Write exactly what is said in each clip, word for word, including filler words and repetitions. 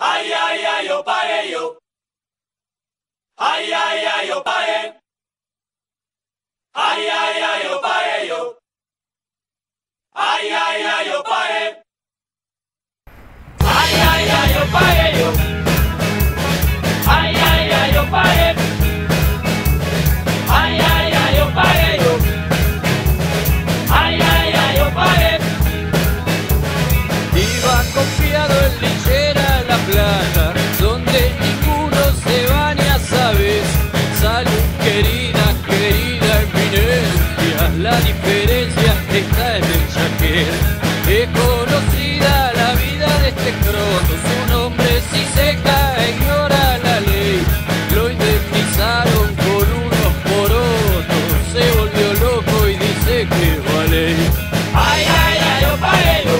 Ay, ay, ay, yo pagué yo. Ay, ay, ay, yo pagué. Ay, ay, ay, yo pagué yo. Ay, ay, ay, yo pagué. Ay, ay, ay, yo pagué yo. Ay, ay, ay, yo pagué. Ay, ay, ay, yo pagué yo. Ay, ay, ay, yo pagué. Iba confiado en Lillera La Plata, donde ninguno se baña, sabes. Salud, querida, querida eminencia, la diferencia está en el chaquet. Es conocida la vida de este croto, su nombre si se cae ignora la ley. Lo indemnizaron con unos porotos, se volvió loco y dice que vale. Ay, ay, ay, yo pagué yo.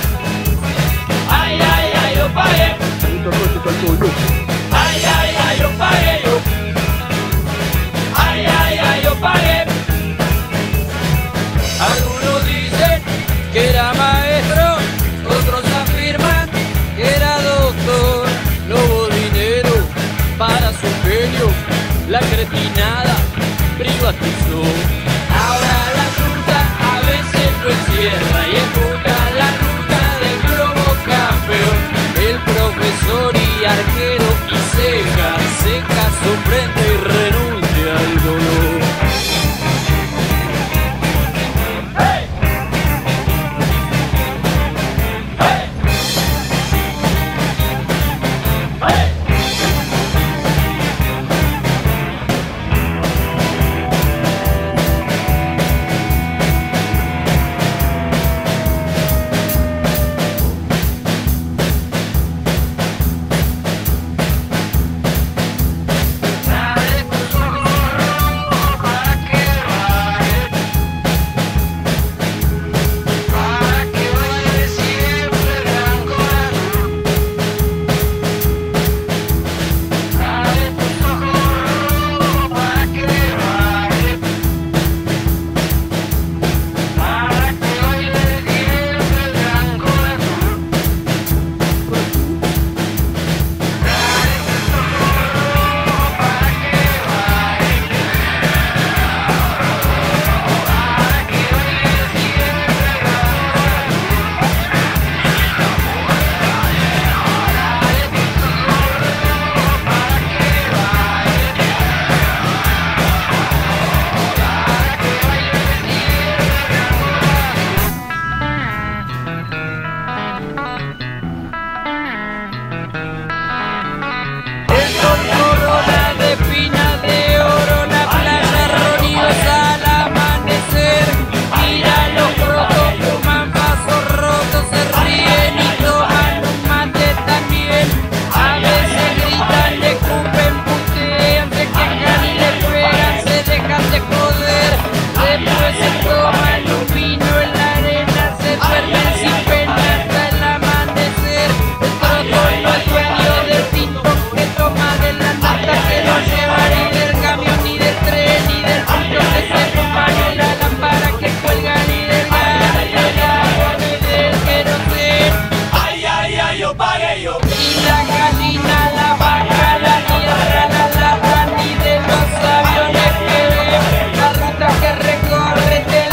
Ay, ay, ay, yo pagué. Ay, ay, ay, yo pagué yo. Ay, ay, ay, yo pagué. Algunos dicen que era maestro, otros afirman que era doctor. No hubo dinero para su genio, la cretinada privatizó. Ahora la ruta a veces lo encierra y ejecuta la ruta del globo campeón. El profesor y arquero y ceja, seca, sorprende y renuncia al dolor.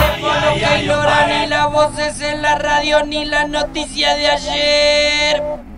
Voces en la radio ni la noticia de ayer.